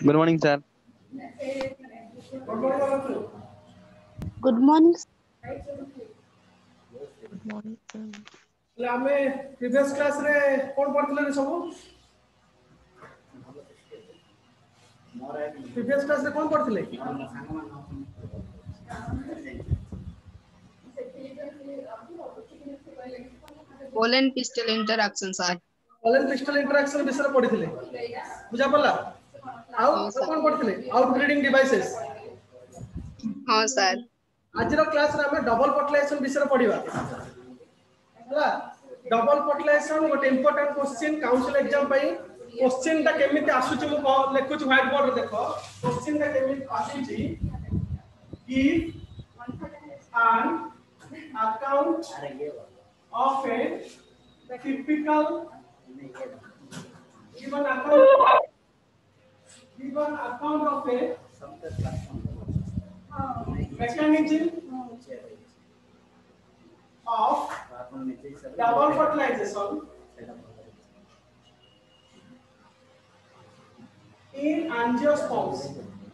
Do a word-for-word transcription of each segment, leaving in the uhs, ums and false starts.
Good morning, sir. Good morning. Good morning, sir. ले आमे previous class रे कोन पढथले सब प्रीवियस क्लास रे कोन पढथले ball and pistol interactions are online pistil interaction विषय पढिथिले बुझा पड़ला आउट कोन पढथिले आउट ब्रीडिंग डिवाइसेस हाँ सर आज रो क्लास रे हमें डबल फर्टिलाइजेशन विषय पढिबा हला डबल फर्टिलाइजेशन गोटे इंपोर्टेंट क्वेश्चन काउंसिल एग्जाम पई क्वेश्चन ता केमिति आसुची मु लेखु छु व्हाइट बोर्ड रे देखो क्वेश्चन ता केमिति आसुची give an account of a typical given account given account of a mechanism of double fertilization in angiosperms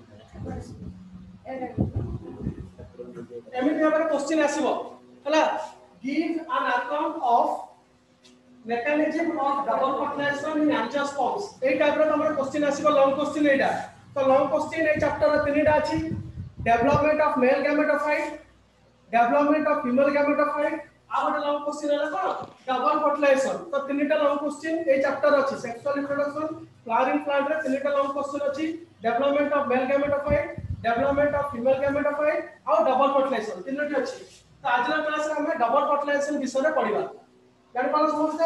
एमिति भाबरे क्वेश्चन आसीबो हला give an account of mechanism of double fertilization in angiosperms ए type रो हमर question आसीबो long question एटा तो long question ए chapter रे तीनटा अछि development of male gametophyte development of female gametophyte आ गोटे लॉन्ग क्वेश्चन हला कोन डबल फर्टिलाइजेशन तो तीनटा लॉन्ग क्वेश्चन ए चैप्टर अछि सेक्सुअल रिप्रोडक्शन फ्लावरिंग प्लांट रे तीनटा लॉन्ग क्वेश्चन अछि development of male gametophyte development of female gametophyte और डबल फर्टिलाइजेशन तीनटी अछि तो आज ना क्लास रे हम डबल फर्टिलाइजेशन विषय रे पढिबा जानि पालो समझते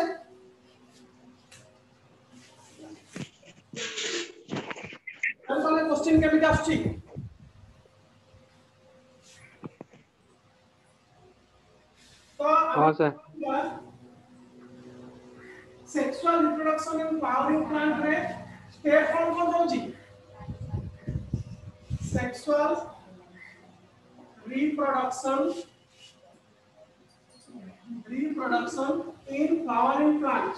हम पहले क्वेश्चन केमिति आछी तो हाँ sir sexual reproduction in flowering plant रे स्टेप कोन कोन होची sexual reproduction reproduction in flowering plants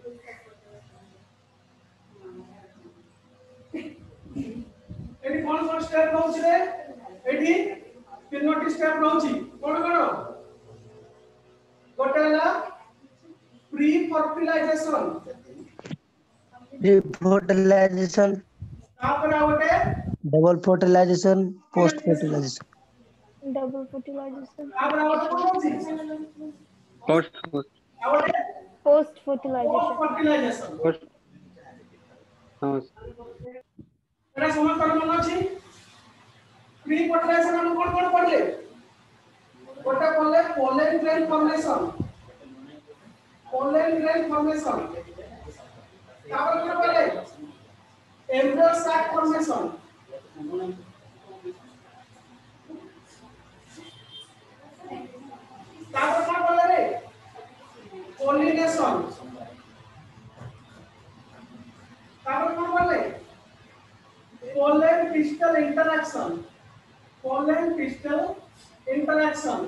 एडी कोन कोन स्टेप रहउछि रे एडी तीनोटी स्टेप रहउछि कोन कोन गोटेला प्री फर्टिलाइजेशन प्री फर्टिलाइजेशन तापर गोटे double fertilization post fertilization Double fertilization. तापर गोटे कोन होछि Post, post, गोटे Post post fertilization. Fertilization post. हाँ एटा समझ कर मन अछि प्री फर्टिलाइजेशन हम कोन कोन पढ़ले गोटे पढ़ले pollen grain formation pollen grain formation तापर कोन पढ़ले एम्ब्रियो सैक फॉर्मेशन तापर कोन पढ़ले रे पोलिनेशन तापर कोन पढ़ले pollen pistil interaction pollen pistil interaction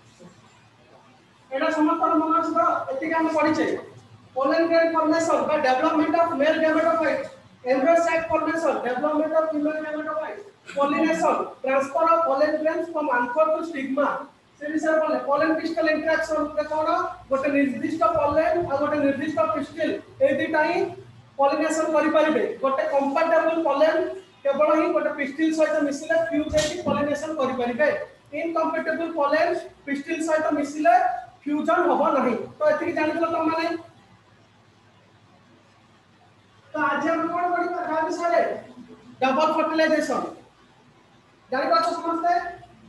एटा समस्त मन अछि तो एति हम पढि छै pollen grain formation by development of male gametophyte embryo sac formation development of female gametophyte pollination transfer of pollen grains from anther to stigma से विषय बोले pollen pistil interaction रे कोन गोटे निर्दिष्ट pollen आ गोटे निर्दिष्ट pistil ए दिटा ही pollination करि परिबे गोटे compatible pollen केवल ही गोटे पिस्टिल सहित मिसिले फ्यूज हेती पॉलिनेशन करि परिबे इनकम्पैटिबल पॉलन पिस्टिल सहित मिसिले फ्यूजन होबो नहीं तो एथि जानिलो त माने तो आज हम कोन पढि का विषय डबल फर्टिलाइजेशन जानि पाछो समझते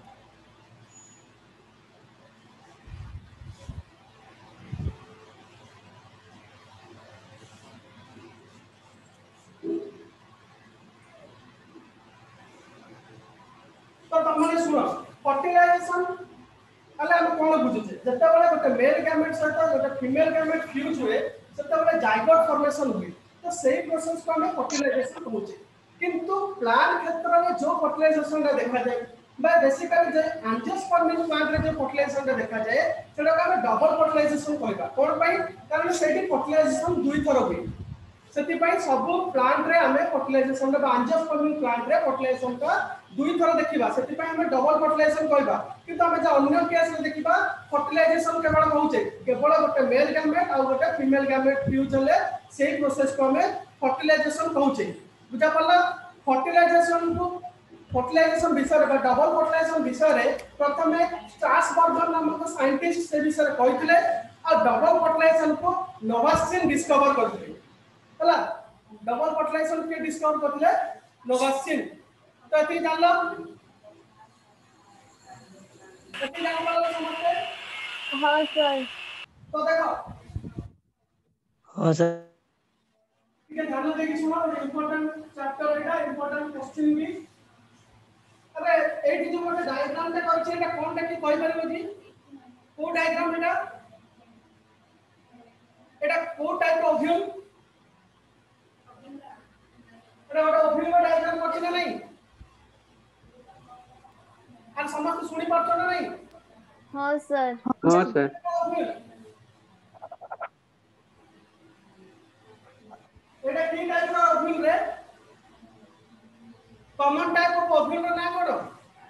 तो तमने सुनो फर्टिलाइजेशन अले हम कोन बुझुछे जते बेले गोटे मेल गैमेट सहित गोटे फीमेल गैमेट फ्यूज हुए सेते बेले जाइगोट फॉर्मेशन हुए तो सेही प्रोसेस को हम फर्टिलाइजेशन कहउछे किंतु प्लांट क्षेत्र में जो फर्टिलाइजेशन का देखा जाए बा बेसिकली जे एंजियोस्पर्मिक प्लांट रे जो फर्टिलाइजेशन का देखा जाए सेटा को हम डबल फर्टिलाइजेशन कहबा कोन पई कारण सेठी फर्टिलाइजेशन दुई थर हुए सेति पई सब प्लांट रे हमें फर्टिलाइजेशन रे एंजियोस्पर्म प्लांट रे फर्टिलाइजेशन का दुई थर देखिबा सेति पई हमें डबल फर्टिलाइजेशन कहबा किंतु हमें जे अन्य केस रे देखिबा फर्टिलाइजेशन केवल होउचे केवल गोटे मेल गैमेट और गोटे फीमेल गैमेट फ्यूज होले सेही प्रोसेस को हमें फर्टिलाइजेशन कहउचे बुझा पड़ला फर्टिलाइजेशन को फर्टिलाइजेशन विषय रे डबल फर्टिलाइजेशन विषय रे प्रथमे स्ट्रासबर्गर नामक साइंटिस्ट से विषय कहितले और डबल फर्टिलाइजेशन को नोवासिन डिस्कवर करथिले हला डबल फर्टिलाइजेशन के डिस्कवर करथिले नोवासिन तो एती जानलो एती जान पालो समझते हाँ सर तो देखो हाँ सर ठीक है ध्यान देके सुनो इंपोर्टेंट चैप्टर एटा इंपोर्टेंट क्वेश्चन भी अरे एटी जो मोटे डायग्राम टे करछि एटा कोनटा की कहि परबो जी को डायग्राम एटा एटा को टाइप ऑफ ओव्यूल एटा ओटा ओव्यूल का डायग्राम करछि ना नहीं आर समस्त सुनि पाछो ना नहीं हाँ सर हाँ सर एटा की टाइप का ओव्यूल रे कॉमन टाइप ऑफ ओव्यूल रो ना कोन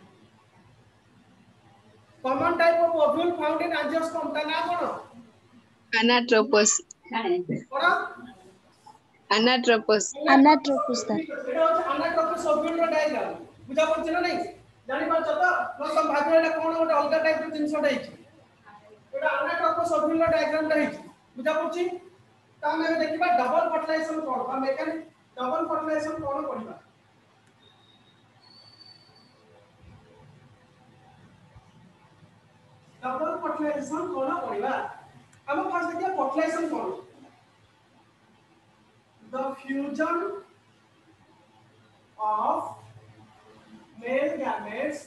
common type of ovule found in angiosperm ता ना कोन Anatropous. कोन Anatropous. अनाट्रोपिस सर এটা হচ্ছে অ্যানাট্রপিস ওভিউল ডায়াগ্রাম বুঝা পড়ছে না নাই জানি পাচ্ছ তো প্রথম ভাগে এটা কোন ଗୋଟେ ଅଲଗା টাইপ ର জিনিসটা ହେଇଛି এটা অ্যানাট্রপিস ওভিউল ডায়াগ্রামটা ହେଇଛି বুঝা পড়ছি তা ଆମେ ଦେଖିବା ଡବଲ ଫର୍ଟିଲାଇଜେସନ କୋଣ বা মেকানিক ଡବଲ ଫର୍ଟିଲାଇଜେସନ କୋଣ ପଢିବା डबल फर्टिलाइजेशन कोण पढिबा हम फर्स्ट देखिए फर्टिलाइजेशन कोण the fusion of male gametes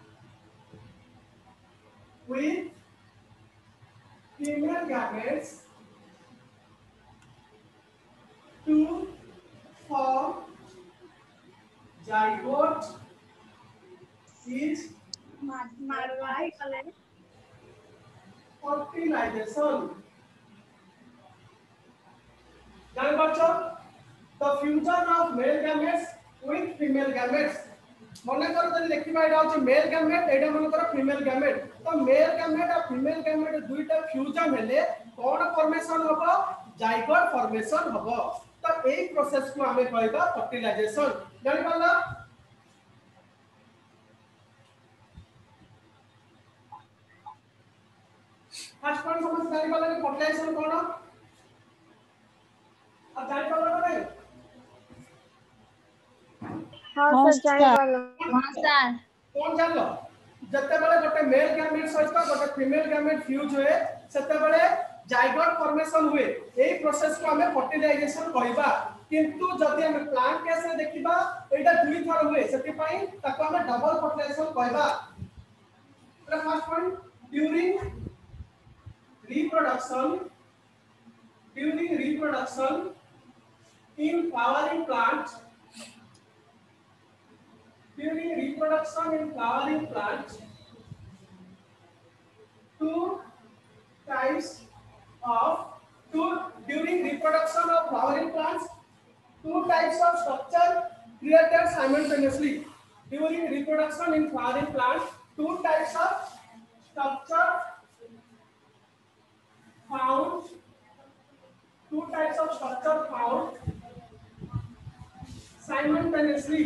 with female gametes to form zygote is fertilization जान पाछो the fusion of male gametes with female gametes मने कर जदी देखिबा एटा होचे मेल गैमेट एटा मन कर फीमेल गैमेट तो मेल गैमेट और फीमेल गैमेट दुईटा फ्यूजन हेले कोन फॉर्मेशन होबो जाइगोट फॉर्मेशन होबो तो एई प्रोसेस को हमें कहबा फर्टिलाइजेशन जानि पाला फर्स्ट पॉइंट समझ जानि पाला कि फर्टिलाइजेशन कोन अब जानि पाला नहीं हाँ सर जान पालो हाँ सर कौन जान लो जत्ते बळे गोटे मेल गैमेट सहित गोटे फीमेल गैमेट फ्यूज हुए सेते बळे जाइगोट फॉर्मेशन हुए एई प्रोसेस को हमें फर्टिलाइजेशन कहबा किंतु जदि हम प्लांट केस रे देखिबा एटा दुई थर हुए सेति पई ताको हमें डबल फर्टिलाइजेशन कहबा first point during reproduction during reproduction in flowering plants during reproduction in flowering plants two types of two during reproduction of flowering plants two types of structure created simultaneously during reproduction in flowering plants two types of structure found two types of structure found simultaneously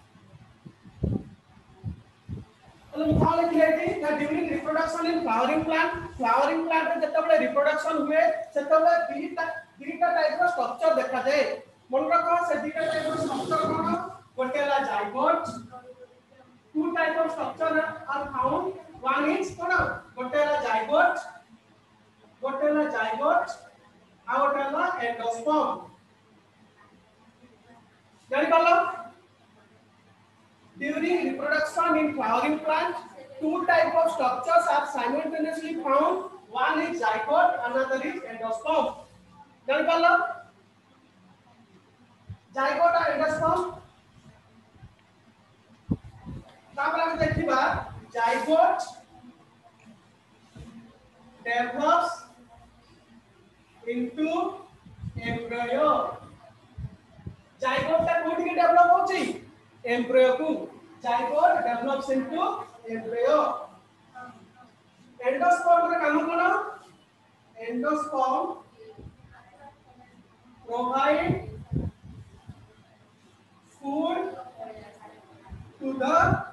मतलब क्या लिखले कि during reproduction in flowering plant flowering plant रे जतबे reproduction हुए सेतबे दीटा दीटा type रो structure देखा जाए मन रखो से दीटा टाइप रो स्ट्रक्चर कोन गोटेला zygote two type of structure are found one is कोन गोटेला जाइगोट गोटेला जाइगोट आ गोटेला एंडोस्पर्म जानि पालो during reproduction in flowering plants two type of structures are simultaneously found one is zygote another is endosperm जानि पालो zygote और endosperm तापर हम देखिबा zygote develops into embryo zygote ता कोठी के डेवलप होची एम्ब्रियो को zygote develops into embryo endosperm रे काम कोन endosperm provide food to the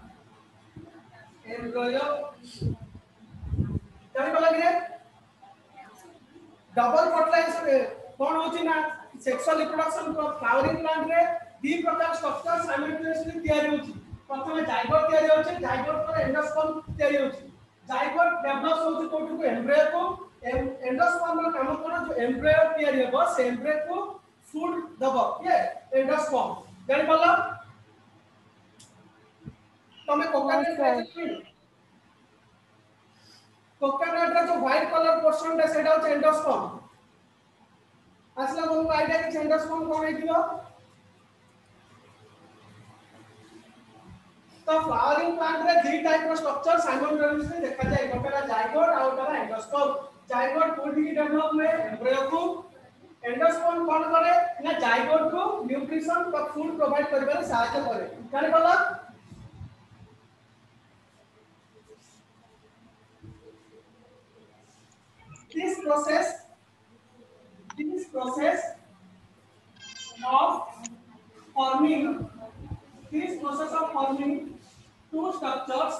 embryo जानि पला कि डबल फर्टिलाइजेशन कोन होची ना सेक्सुअल रिप्रोडक्शन को फ्लावरिंग प्लांट रे दी प्रकार स्ट्रक्चर साइमल्टेनियसली तैयार होची प्रथम जाइगोट तैयार होची जाइगोट पर एंडोस्पर्म तैयार होची जाइगोट डेवलप्स होची कोठी को एम्ब्रियो को एंडोस्पर्म रो काम कोन जो एम्ब्रियो तैयार हेबो से एम्ब्रियो को फूड दबो ये एंडोस्पर्म जानि पला तमे कोकोनट खाइछ कोकोनट रा जो व्हाइट कलर पोर्शन रे सेटा हो एंडोस्पर्म असला को आईडिया कि एंडोस्पर्म कोन हेतिबो तो फ्लावरिंग प्लांट रे दी टाइप रो स्ट्रक्चर साइमल्टेनियसली देखा जाय गोटेला जाइगोट आ गोटेला एंडोस्पर्म जाइगोट कोठी की डेवलप में एम्ब्रियो को एंडोस्पर्म कोन करे ना जाइगोट को न्यूट्रिशन और फूड प्रोवाइड करबे सहायता करे जानि पला this process this process of forming this process of forming two structures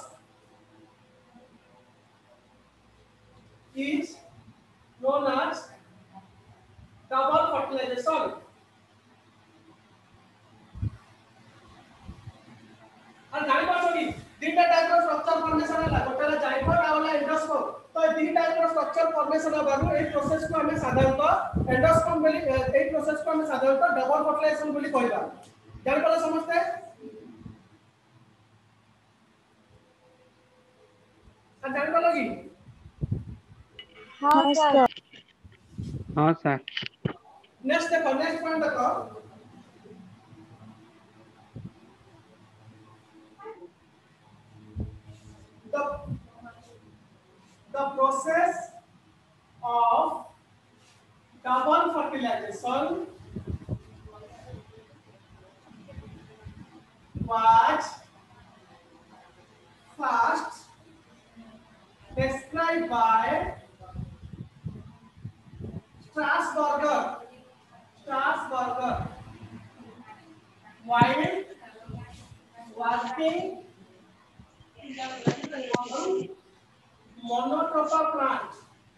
is known as double fertilization और जानि पाछोगी तीनटा टाइप रो स्ट्रक्चर फॉर्मेशन हला गोटेला जाइगोट आ वाला एंडोस्पर्म तो ए तीन टाइप रो स्ट्रक्चर फॉर्मेशन बारू ए प्रोसेस को हमें साधारणतः एंडोस्पर्म बोली ए प्रोसेस को हमें साधारणतः डबल फर्टिलाइजेशन बोली कहबा जानि पला समझते आ जानि पला की हाँ सर हाँ सर नेक्स्ट देखो नेक्स्ट पॉइंट देखो the the process of double fertilization was first described by Strasburger Strasburger while working monotropa plant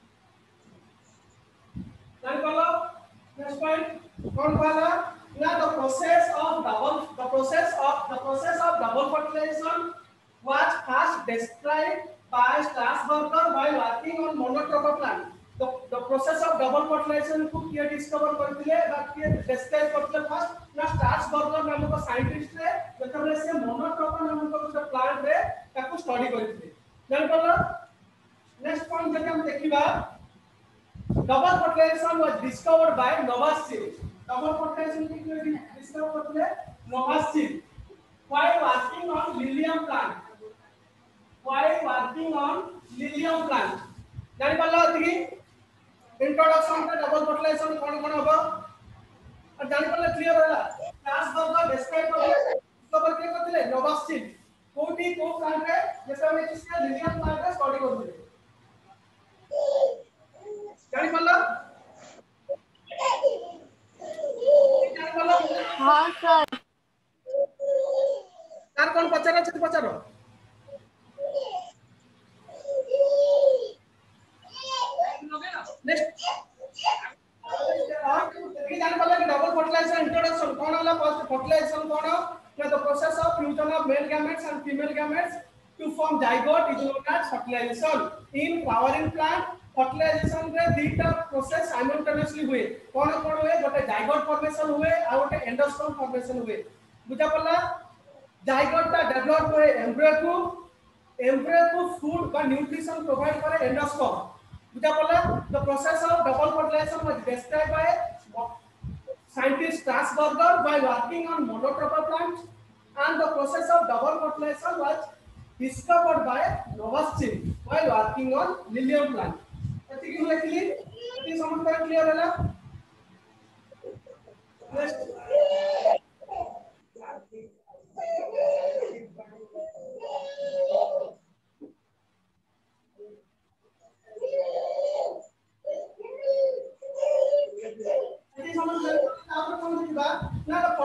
then follow next point kon wala na the process of double the process of the process of double fertilization was first described by Strasburger while working on monotropa plant the the process of double fertilization को किए discover करथिले बा किए describe करथिले first ना Strasburger नामक scientist रे जेतबे से मोनोट्रोपा नामक जो प्लांट रे ताको स्टडी करथिले जान पड़ला नेक्स्ट पॉइंट जके हम देखिबा double fertilization was discovered by Nawaschin double fertilization की डिस्कवर करथिले Nawaschin while working on lilium plant while working on lilium plant जान पड़ला अथि इंट्रोडक्शन पे डबल फर्टिलाइजेशन कोन कोन होबो और जानि पड़ले क्लियर होला स्ट्रासबर्गर डिस्क्राइब करले डिस्कवर के करथिले नोवास्किन कोठी को प्लांट रे जैसे हम इसका लिलियम प्लांट रे स्टडी करथिले जानि पड़ला जानि पड़ला हाँ सर तार कोन पचारा छै पचारो नेक्स्ट देखि जान पड़ला कि डबल फर्टिलाइजेशन इंट्रोडक्शन कोन होला फर्स्ट फर्टिलाइजेशन कोन ना the process of fusion of male gametes and female gametes to form zygote is known as fertilization in flowering plant fertilization रे दीटा प्रोसेस साइमल्टेनियसली हुए कोन कोन हुए गोटे जाइगोट फॉर्मेशन हुए आ गोटे एंडोस्पर्म फॉर्मेशन हुए बुझा पड़ला जाइगोट ता डेवलप हुए एम्ब्रियो को एम्ब्रियो को फूड बा न्यूट्रिशन प्रोवाइड करे एंडोस्पर्म बुझा पड़ला the process of double fertilization was described by scientist Strasburger while working on monotropa plants and the process of double fertilization was discovered by Novaschin while working on lilium plant. एतिकी हम लिखली एति समझ पर clear होला next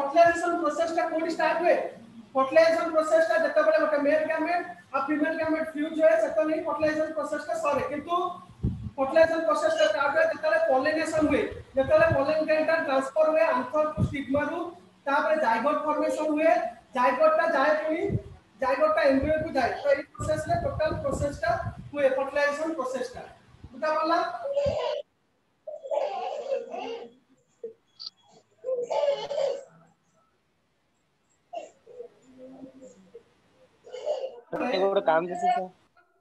fertilisation process टा कोडी start हुए फर्टिलाइजेशन प्रोसेस टा जते बेले गोटे मेल गैमेट आ फीमेल गैमेट फ्यूज होए सेतो नहीं फर्टिलाइजेशन प्रोसेस टा सरे किंतु फर्टिलाइजेशन प्रोसेस टा स्टार्ट हुए जते पॉलिनेशन हुए जते पॉलन ग्रेन टा ट्रांसफर हुए आंथर टू स्टिग्मा रु तापर जाइगोट फॉर्मेशन हुए जाइगोट टा जाए पुनी जाइगोट टा एम्ब्रियो को जाए तो ई प्रोसेस ले टोटल प्रोसेस टा हुए फर्टिलाइजेशन प्रोसेस टा बुझा पड़ला ଗୋଟେ କାମ ଅଛି sir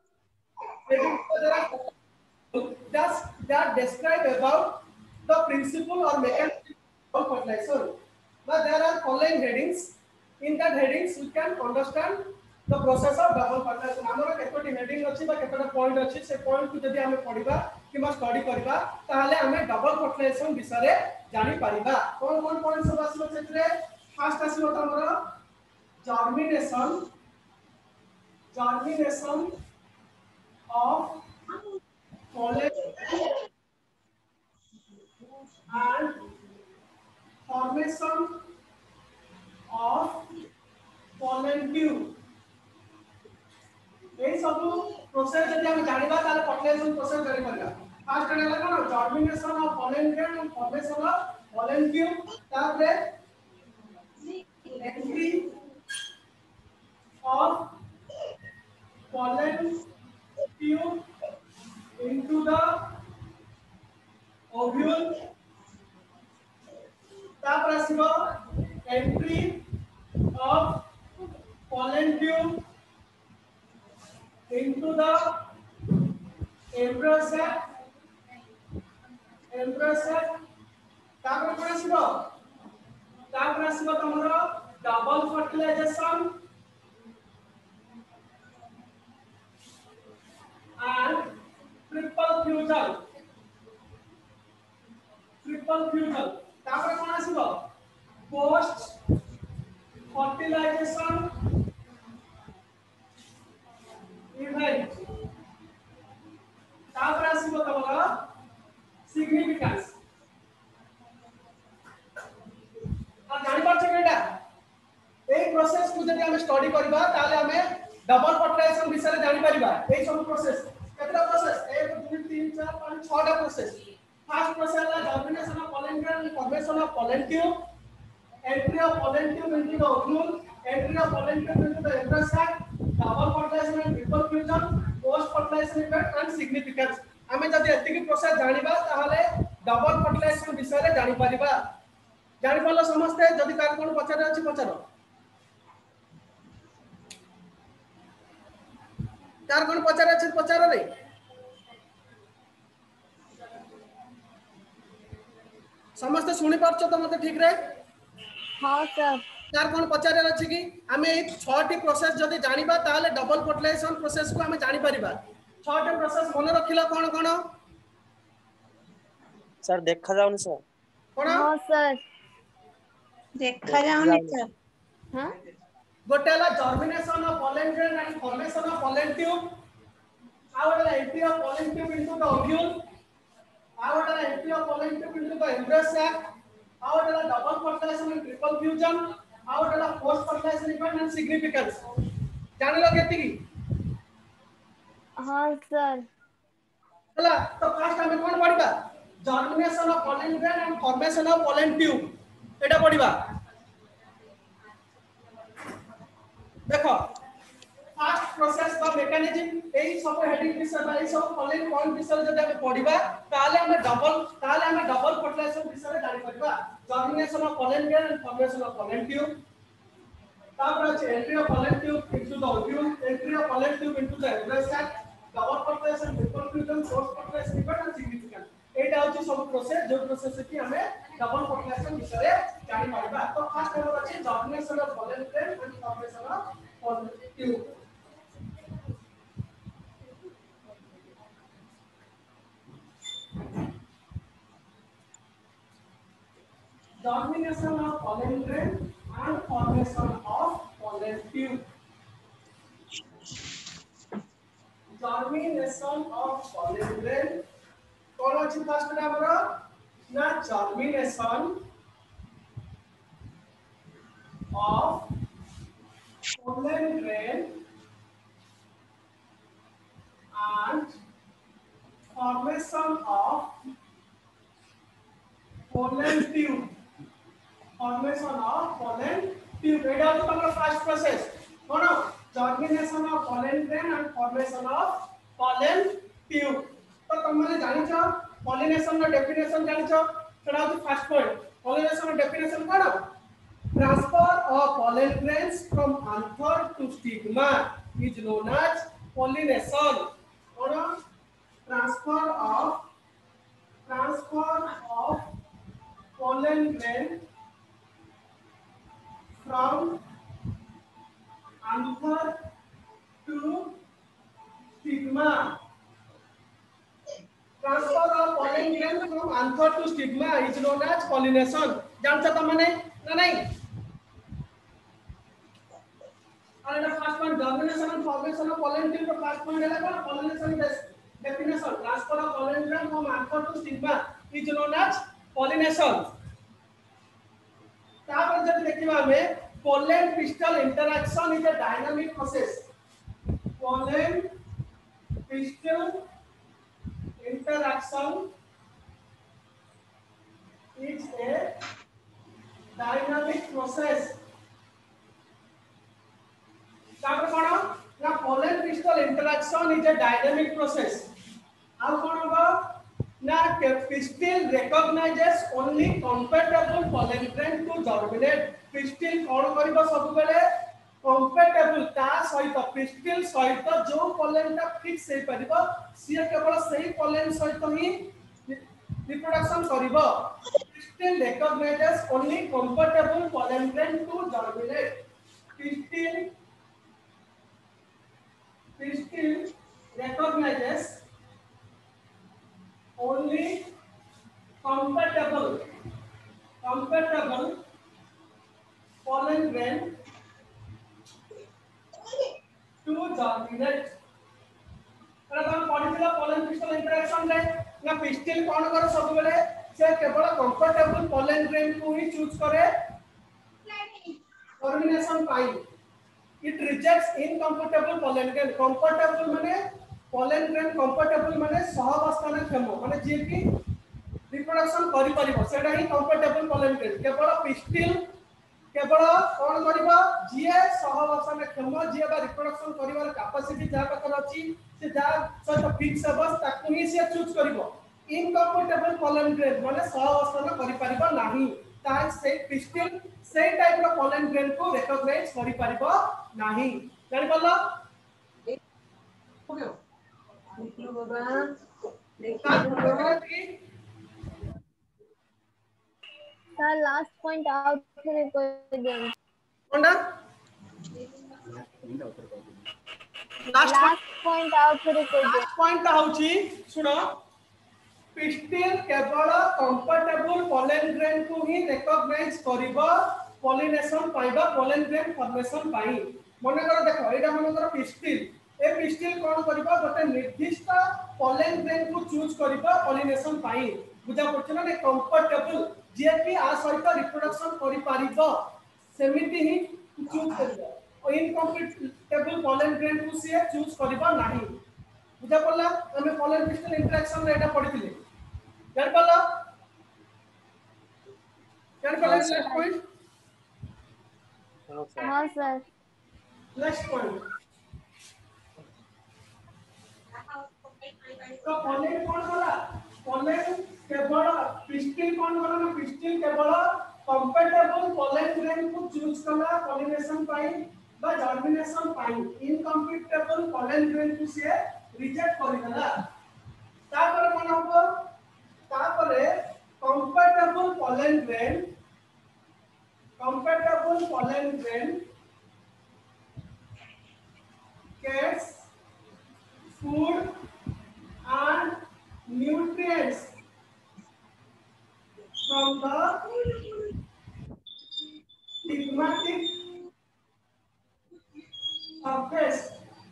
Thus, that describe about the principle or mechanism of fertilization. But there are following headings. In that headings, we can understand the process of double fertilization. हमारा केतोटी heading अछि बा केतोटा point अछि से point को जदि हमें पढिबा किबा स्टडी करबा ताहाले हमें डबल फर्टिलाइजेशन विषय जानि परिबा कोन कोन पॉइंट सब आसीबो सेतरे फर्स्ट आसीबो तमरा germination germination of pollen and formation of pollen tube ए सब प्रोसेस जदि हम जानिबा ताले फर्टिलाइजेशन प्रोसेस जानि परिबा फर्स्ट एला कोन germination of pollen grain and formation of pollen tube तापरे entry of pollen tube into the ovule तापर आसीबो entry of pollen tube into the embryo sac embryo sac तापर कोन आसीबो तापर आसीबो तमरो double fertilization and triple fusion triple fusion तापर कोन आसीबो post fertilization event तापर आसीबो तमरा significance आ जानि पाछ केटा ए प्रोसेस को जदि हम स्टडी करबा ताले हमें डबल फर्टिलाइजेशन विषय जानि परिबा ए सब प्रोसेस केतरा प्रोसेस एक दो तीन चार पाँच छह टा प्रोसेस फर्स्ट प्रोसेस ला germination of pollen grain formation of pollen tube entry of pollen tube into the ovule entry of pollen tube into the embryo sac double fertilization and triple fusion post fertilization effect and significance हमें जदि एति की process जानिबा ताहाले double fertilization विषय जानि परिबा जानि पल्ला समस्त जदि कार कोन पचारे अछि पचारो कार कोन पचारे अछि पचारो रे समस्त सुनि पारछो त मते ठीक रे हां सर कार कोन पचारे अछि कि हमें ए छह टी प्रोसेस जदि जानिबा ताहाले डबल फर्टिलाइजेशन प्रोसेस को हमें जानि परिबा छह टी प्रोसेस मन रखिला कोन कोन सर देखा जाउनी सर कोन हां सर देखा जाउनी सर हां गोटेला germination of pollen grain and formation of pollen tube आउटला entry of pollen tube into the ovule आउटला entry of pollen tube into the embryo sac आउटला double fertilization and triple fusion आउटला post fertilization event and significance जानिलो केति की हां sir हला तो फर्स्ट हमें कोन पढिबा germination of pollen grain and formation of pollen tube एटा पढिबा देखो फर्स्ट प्रोसेस बा मेकानिज्म एई सब हेडिंग विषय बा एई सब फॉलोइंग पॉइंट विषय जदि हम पढिबा ताले हम डबल ताले हम डबल फर्टिलाइजेशन विषय जानि परबा germination of pollen grain and formation of pollen tube तापर अछि entry of pollen tube into the ovule entry of pollen tube into the embryo sac double fertilization triple fusion post fertilization event and significance एटा अछि सब process जो process कि हमें double fertilization विषय जानि परबा तो फर्स्ट नंबर अछि germination of pollen grain and formation of pollen tube germination of pollen grain and formation of pollen tube germination of pollen grain कोन अछि फर्स्ट नंबर ना germination pollen grain and formation of pollen tube. Formation of pollen tube. It is the first process. No, no. Germination of pollen grain and formation of pollen tube. तो तुमने जानी छो pollination का definition जानी छो सेटा होती first point. Pollination का definition कौन? Transfer of pollen grains from anther to stigma is known as pollination. कौन? Transfer of transfer of pollen grain from anther to stigma. Transfer of pollen grain from anther to stigma is known as pollination. जानते हो मैंने ना नहीं? और the first point germination and formation of pollen tube. The first point है क्या? Pollination definition. Transfer of pollen grain from anther to stigma is known as pollination. तापर जब देखिबा हमें pollen pistil interaction is a dynamic process. Pollen pistil interaction is a dynamic process. तापर कोन ना pollen pistil interaction is a dynamic process. आउ कोन होगा ना pistil recognizes only compatible pollen grain to germinate. Pistil कोन करिबो सब बेले compatible ता सहित pistil सहित जो pollen ता फिक्स हे परिबो सिया केवल सही pollen सहित ही reproduction करिबो. Pistil recognizes only compatible pollen grain to germinate. Pistil pistil recognizes only compatible compatible pollen grain to germinate. अरे हम पढ़िथिला pollen pistil interaction रे ना pistil कोन कर सब बेले से केवल compatible pollen grain को ही चूज करे germination पाई. It rejects incompatible pollen grain. Compatible माने pollen grain compatible माने सहअवस्थान क्षम माने जे कि रिप्रोडक्शन करि परिबो सेटा ही compatible pollen grain. केवल pistil केवल कोन करिबो जे सहअवस्थान क्षम जे बा रिप्रोडक्शन करिवार कैपेसिटी जा पाकर अछि से जा सहित फिक्स बस ताकू ही से चूज करिबो. इनकम्पैटिबल pollen grain माने सहअवस्थान करि परिबो नाही ता से pistil से टाइप रो pollen grain को रिकॉग्नाइज करि परिबो नाही. जानि पल्ला ओके निकलो बाबा देखा Sir, last point out here again. कोंडा last Last point out here again. Last point होची सुनो pistil केवल कंफर्टेबल pollen grain को ही रिकॉग्नाइज करिबो pollination पाइबा pollen grain formation पाई. मने करो देखो एटा मने करो pistil ए pistil कोन करिबो गोटे निर्दिष्ट pollen grain को चूज करिबो pollination पाई. बुझा पड़छ ना कंफर्टेबल जे कि आ सहित रिप्रोडक्शन करि पारिबो सेमिति ही चूज करिबो. और इनकम्पैटिबल pollen grain को से चूज करिबो नाही. बुझा पड़ला हमें pollen pistil interaction रे एटा पढिथिले जान पड़ला जान पड़ला नेक्स्ट पॉइंट. हाँ सर. नेक्स्ट पॉइंट तो pollen कोन करा pollen केवल pistil कोन करा ना pistil केवल compatible pollen grain को चूज कला pollination पाई बा germination पाई. incompatible pollen grain को से रिजेक्ट करि दला. तापर कोन होबो तापरे compatible pollen grain compatible pollen grain gets food and nutrients from the stigmatic surface.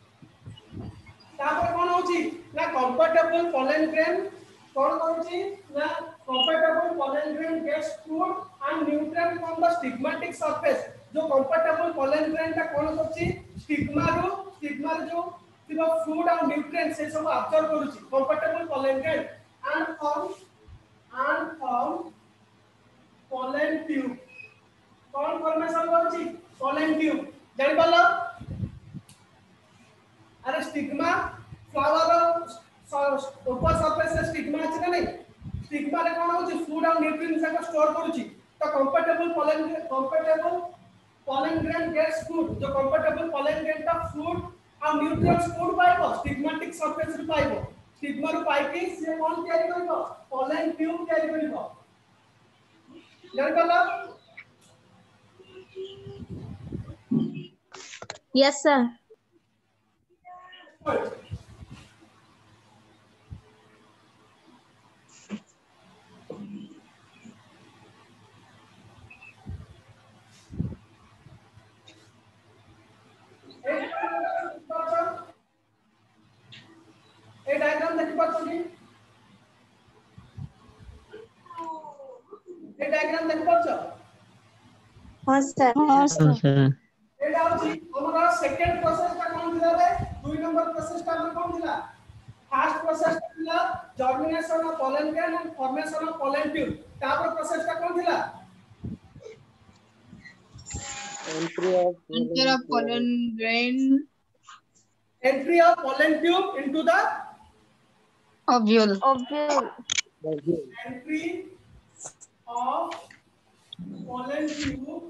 तापर कोन होची ना compatible pollen grain कोन होची ना compatible pollen grain gets food and nutrient from the stigmatic surface. जो कंफर्टेबल पोलन ग्रेन ता कोन करछि stigma रो stigma रो जो थिबा फूड और न्यूट्रिएंट से सब अब्जॉर्ब करूछि comfortable pollen grain and form and form pollen tube कौन फॉर्मेशन करूछि पोलन ट्यूब जानि पालो अरे स्टिग्मा फ्लावर ऊपर सरफेस से स्टिग्मा अछि ना नहीं स्टिग्मा रे कोन होछि फूड और न्यूट्रिएंट्स का स्टोर करूछि तो comfortable pollen comfortable pollen grain gets food जो कंफर्टेबल पोलन ग्रेन का फूड और न्यूट्रिएंट्स फूड पाइबो स्टिग्मेटिक सरफेस रे पाइबो स्टिग्मा रो पाइकी से कोन तयारी करबो पोलन ट्यूब तयारी करबो जानि पालो Yes, sir. ए डायग्राम देखि पाछो कि ए डायग्राम देखि पाछो हाँ सर हाँ हाँ सर सर एटा होची हमरा सेकंड प्रोसेस का कोन थिला रे दुई नंबर प्रोसेस का कोन थिला फर्स्ट प्रोसेस थिला germination of pollen grain and formation of pollen tube तापर प्रोसेस का कोन थिला entry of Enter of pollen grain entry of pollen tube into the ovule. ovule entry of pollen tube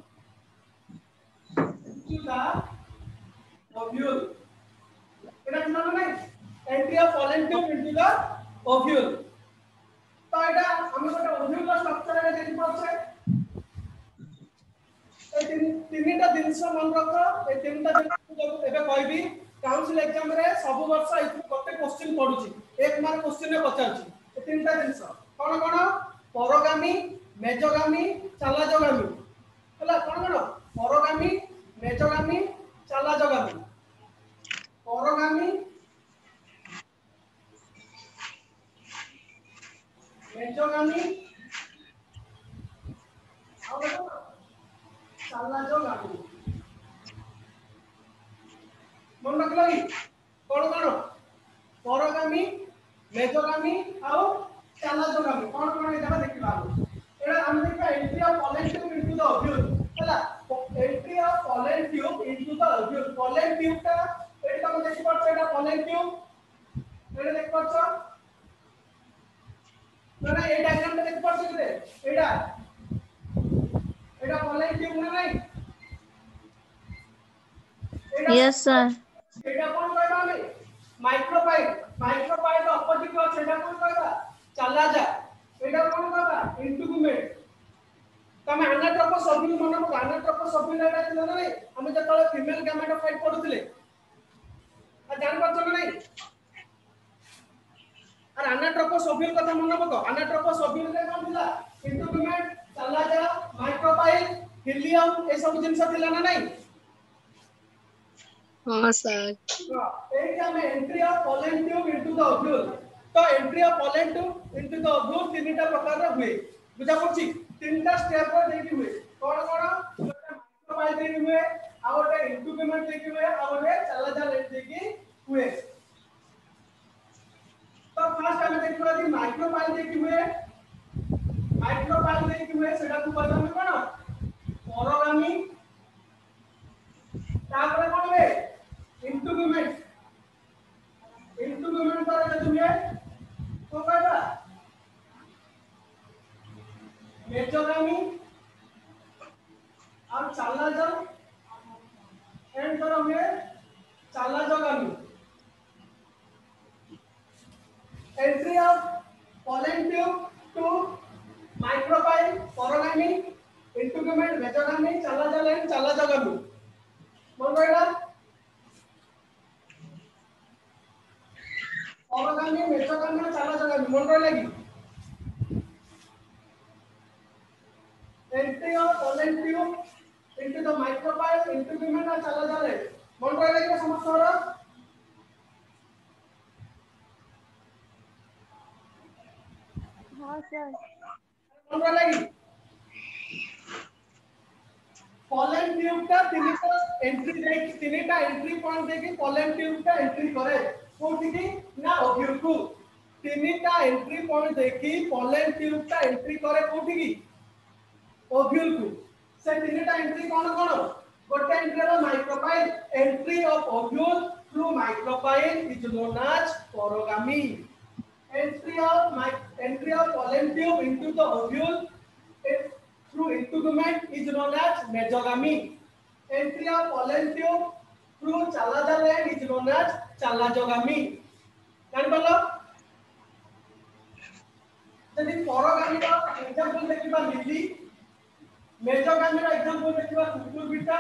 into the ovule এটা কি নাম নাই entry of pollen tube into the ovule তো এটা আমি একটা ovule স্ট্রাকচার এর দেখি পাচ্ছে এই তিন তিনটা জিনিস মনে রাখো এই তিনটা জিনিস ଏବେ କହିବି काउंसिल एग्जाम रे सब वर्ष इथु कते क्वेश्चन पडुची एक मार्क क्वेश्चन रे पचाउची ए तीनटा जिंस कोन कोन परगामी मेजोगामी चालाजोगामी हला कोन कोन परगामी मेजोगामी चालाजोगामी परगामी मेजोगामी और चालाजोगामी मन रख लगी कोन कोन परगामी मेजोगामी आउ चालाजोगामी कोन कोन एटा देखिबा एटा हम देखा entry of pollen tube into the ovule हला entry of pollen tube into the ovule pollen tube ता एटा हम देखि पड़छ एटा पोलन ट्यूब एटा देख पड़छ ना ए डायग्राम में देख पड़छ रे एटा एटा पोलन ट्यूब ना नहीं yes sir एटा कोन कहबा हम माइक्रोपाइल माइक्रोपाइल अपोजिट अछि एटा कोन कहबा चला जा एटा कोन कहबा इंटुगुमेंट तमे एनाट्रोपस ओव्यूल मन को एनाट्रोपस ओव्यूल एटा थिला नै हम जतले फीमेल गैमेटोफाइट पढुथिले आ जान पाछो नै और एनाट्रोपस ओव्यूल कथा मन को एनाट्रोपस ओव्यूल रे कोन थिला इंटुगुमेंट चला जा माइक्रोपाइल हिलियम ए सब जिंस थिला ना नै हाँ सर एटा में entry of pollen tube into the ovule तो entry of pollen tube into the ovule तीनटा प्रकार रे हुए बुझा पड़छि तीनटा स्टेप रे देखि हुए कोन कोन माइक्रोपाइल देखि हुए आ ओटे इंटुगुमेंट देखि हुए आ ओटे चला जा लेट देखि हुए तो फर्स्ट हमें देखिबा कि माइक्रोपाइल देखि हुए माइक्रोपाइल देखि हुए सेटा को कहबा हम कोन परगामी तापर कोन हुए इंटुगुमेंट इंटुगुमेंट पर जब हुए तो कहबा मेजोगामी और चालाजो एंड पर हुए chalazogamy entry of pollen tube to micropyle porogamy integument mesogamy chalazal end chalazogamy मन रहिला परगामी मेजोगामी चालाजोगामी मन रहिला कि entry of pollen tube into the micropyle इंटुगुमेंट और चालाजो मन रहिला कि समस्या हो हाँ सर मन रहिला कि pollen tube टा तीनटा एंट्री दे तीनटा एंट्री पॉइंट देके pollen tube टा एंट्री करे कोठी की ना ओव्यूल को तीनटा एंट्री पॉइंट देके pollen tube टा एंट्री करे कोठी की ओव्यूल को से तीनटा एंट्री कोन कोन गोटे एंट्री है micropyle entry of ovule through micropyle is known as porogamy entry of my entry of pollen tube into the ovule through integument is known as mesogamy. Entry of pollen tube through chalaza gland is known as chalazogamy. जान पालो जदि porogamy का example देखिबा lily mesogamy रा example देखिबा cucurbita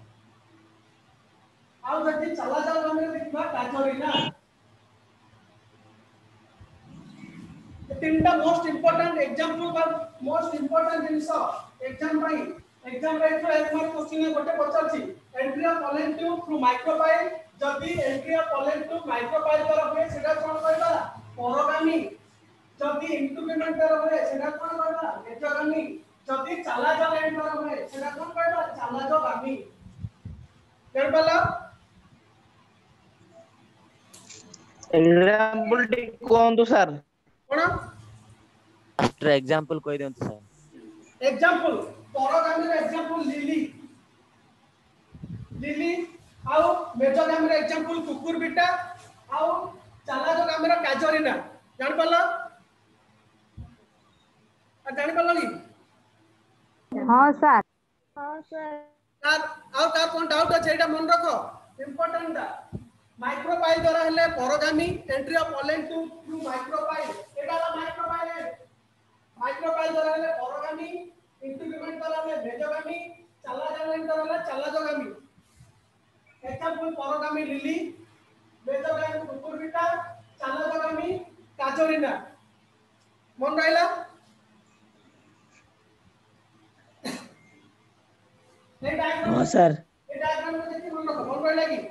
आ जदि chalazogamy रा देखिबा casuarina तीनटा मोस्ट इंपोर्टेंट एग्जांपल पर मोस्ट इंपोर्टेंट जिंस एग्जाम भाई एग्जाम रे तो एक मार्क क्वेश्चन है गोटे पचारछि entry of pollen tube through micropyle जदि entry of pollen tube micropyle तरफ है सेटा कोन कहबा porogamy जदि इंटुगमेंट तरफ है सेटा कोन कहबा mesogamy जदि चालाजो ग्लैंड तरफ है सेटा कोन कहबा चालाजोगामी जान पाला एग्जांपल कोन तो सर कोन आफ्टर एग्जांपल कोइ देंत सर एग्जांपल porogamy रे एग्जांपल लिली लिली आउ mesogamy रे एग्जांपल cucurbita आउ चालाजोगामी रे casuarina जान पालो आ जान पालो की हाँ सर हाँ सर तार आउ तार कोन डाउट আছে এটা মন রাখো ইম্পর্টেন্ট দা माइक्रोपाइल द्वारा हले porogamy entry of pollen tube through micropyle एटा ला माइक्रोपाइल है माइक्रोपाइल द्वारा हले porogamy इंटुगमेंट द्वारा हले mesogamy चालाजोगामी द्वारा हले chalazogamy example porogamy lily mesogamy cucurbita chalazogamy casuarina मन राइला ए डायग्राम हां सर ए डायग्राम में देखि मन रखो मन राइला की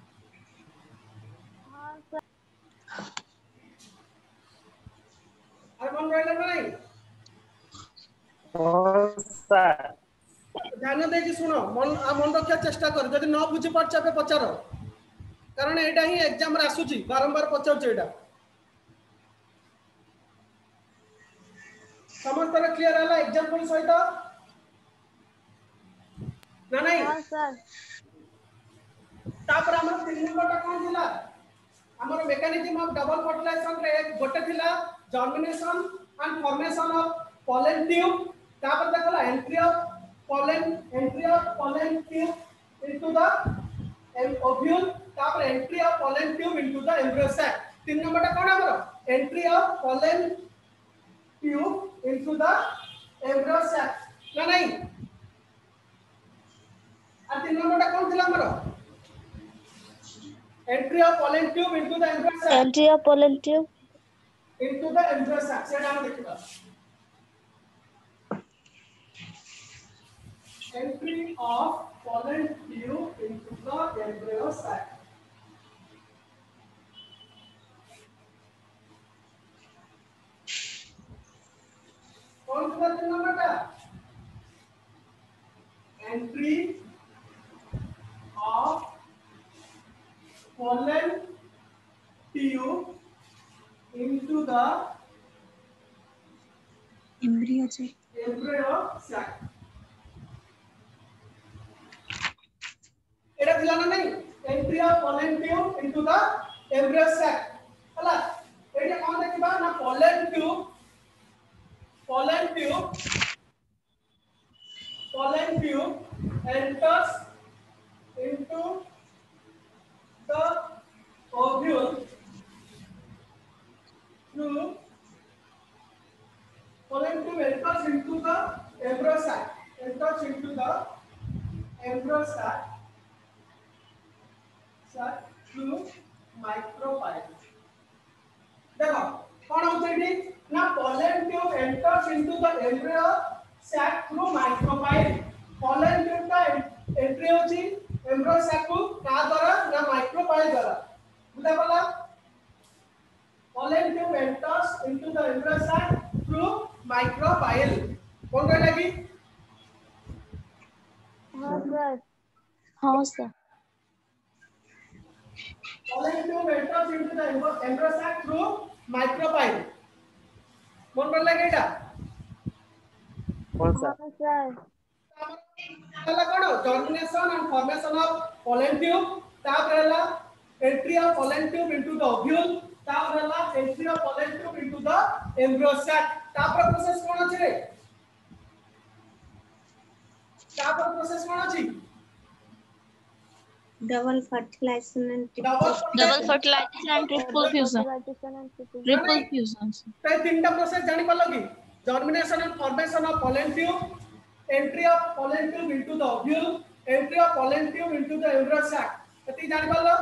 আর মন রইল নাই हां सर ध्यान देकी सुनो मन आ मन रखिया चेष्टा कर जदि न बुझी पाछ पे पचारो कारण एटा ही एग्जाम रे आसुची बारंबार पचाउछ एटा समस्त रे क्लियर हला एग्जांपल सहित ना नहीं हाँ सर तापर हमर तीन नंबरटा कोन थिला हमर मेकानिज्म ऑफ डबल फर्टिलाइजेशन रे एक गोटे थिला germination and formation of pollen tube तापर देखला entry of pollen entry of pollen tube into the ovule तापर entry of pollen tube into the embryo sac तीन नंबरटा कोन हमर entry of pollen tube into the embryo sac ना नहीं आ तीन नंबरटा कोन थिला हमर entry of pollen tube into the embryo sac entry of pollen tube into the embryo sac सेटा हम देखिबा entry of pollen tube into the embryo sac कौन सा तीन नंबरटा entry of pollen tube into the embryo sac embryo sac एटा दिला ना नहीं entry of pollen tube into the embryo sac हला एटा कोन देखिबा ना pollen tube pollen tube pollen tube enters into the ovule through pollen tube enters into the embryo sac enters into the embryo sac sac through micropyle देखो कौन होता है ना pollen tube enters into the embryo sac through micropyle pollen tube का entry होची embryo sac को का द्वारा ना micropyle द्वारा बुझा पला pollen tube enters into the embryo sac through micropyle कौन कहला की हाँ सर हाँ sir pollen tube enters into the embryo embryo sac through micropyle मन पड़ला केटा कौन सा हाँ सर हला कोन germination and formation of pollen tube ताप रहला entry of pollen tube into the ovule ताप रहला entry of pollen tube into the embryo sac तापर प्रोसेस कोन अछि रे तापर प्रोसेस कोन अछि double fertilization and double Double fertilization and triple fusion. fertilization and triple Triple fusion. sir. तो तीनटा प्रोसेस जानि पालो कि germination and formation of pollen tube entry of pollen tube into the ovule entry of pollen tube into the embryo sac एती जानि पालो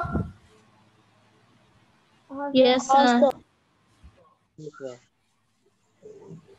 हाँ Yes, sir. ठीक है